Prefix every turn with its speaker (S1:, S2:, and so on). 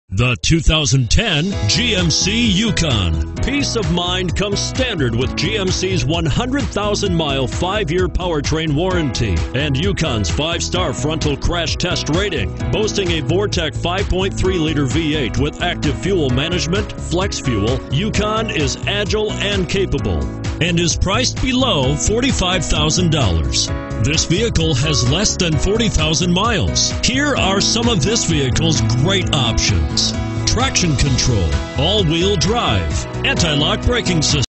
S1: The 2010 GMC Yukon. Peace of mind comes standard with GMC's 100,000-mile 5-year powertrain warranty and Yukon's 5-star frontal crash test rating. Boasting a Vortec 5.3-liter V8 with active fuel management, flex fuel, Yukon is agile and capable and is priced below $45,000. This vehicle has less than 40,000 miles. Here are some of this vehicle's great options: traction control, all-wheel drive, anti-lock braking system,